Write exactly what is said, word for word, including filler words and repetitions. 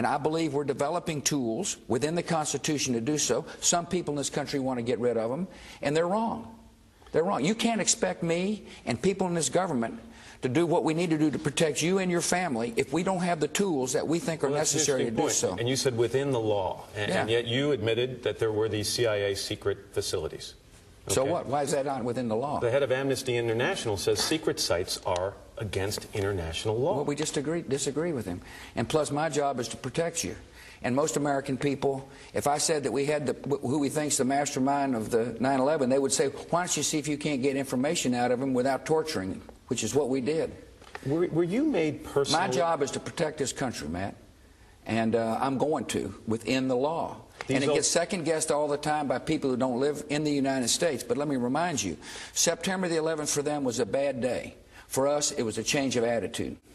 And I believe we're developing tools within the Constitution to do so. Some people in this country want to get rid of them, and they're wrong. They're wrong. You can't expect me and people in this government to do what we need to do to protect you and your family if we don't have the tools that we think are well, necessary to do point. so. And you said within the law, and, yeah. and yet you admitted that there were these C I A secret facilities. Okay. So what? Why is that not within the law? The head of Amnesty International says secret sites are against international law. Well, we just agree, disagree with him. And plus, my job is to protect you. And most American people, if I said that we had the, who we think's the mastermind of the nine eleven, they would say, why don't you see if you can't get information out of him without torturing him, which is what we did. Were, were you made personally? My job is to protect this country, Matt. And uh, I'm going to, within the law. These and it gets second-guessed all the time by people who don't live in the United States. But let me remind you, September the eleventh for them was a bad day. For us, it was a change of attitude.